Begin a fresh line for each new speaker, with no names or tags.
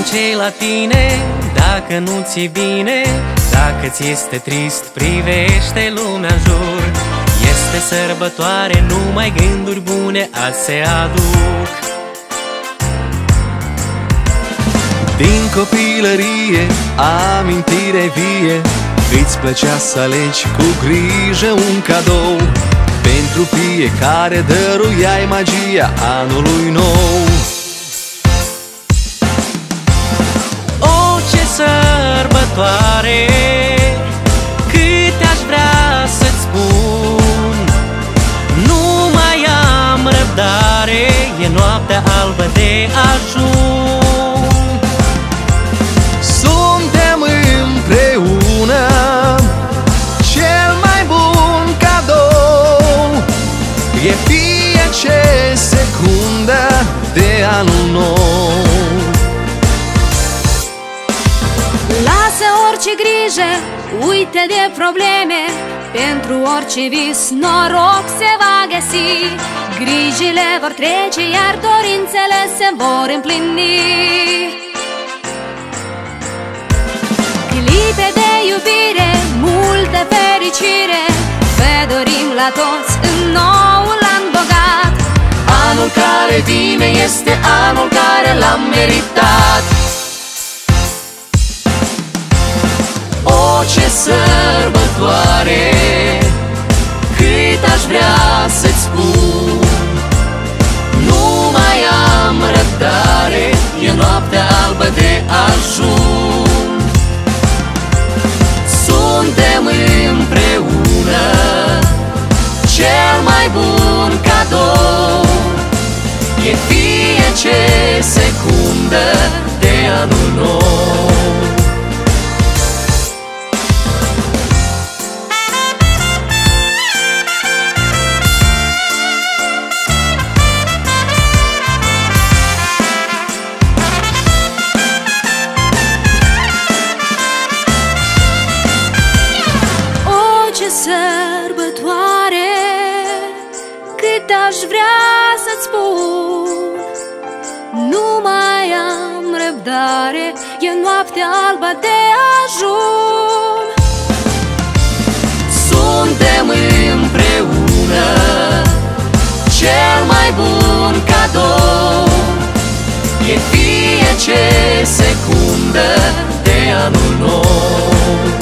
ce-i la tine, dacă nu ți-e bine, dacă ți este trist, privește lumea în jur. Este sărbătoare, numai gânduri bune azi se aduc.
Din copilărie, amintire vie, îți plăcea să alegi cu grijă un cadou. Pentru fiecare dăruiai magia anului nou.
O, ce sărbătoare, cât aș vrea să-ți spun. Nu mai am răbdare, e noaptea albă de ajun.
Suntem împreună, cel mai bun cadou. E fiecare secundă de anul nou.
Lasă orice grijă, uite de probleme, pentru orice vis noroc se va găsi. Grijile vor trece, iar dorințele se vor împlini. Clipe de iubire, multă fericire, vă dorim la toți în noul an bogat.
Anul care vine este anul care l-am meritat. O, ce sărbătoare, cât aș vrea să-ți spun. Nu mai am răbdare, e noaptea albă de ajun. Suntem împreună, cel mai bun cadou. E fiecare secundă de anul nou.
Sărbătoare, cât aș vrea să-ți spun. Nu mai am răbdare, e noaptea albă de ajun.
Suntem împreună, cel mai bun cadou. E fiecare secundă de anul nou.